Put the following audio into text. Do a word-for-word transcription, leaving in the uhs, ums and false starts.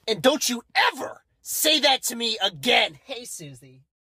And don't you ever say that to me again. Hey, Susie.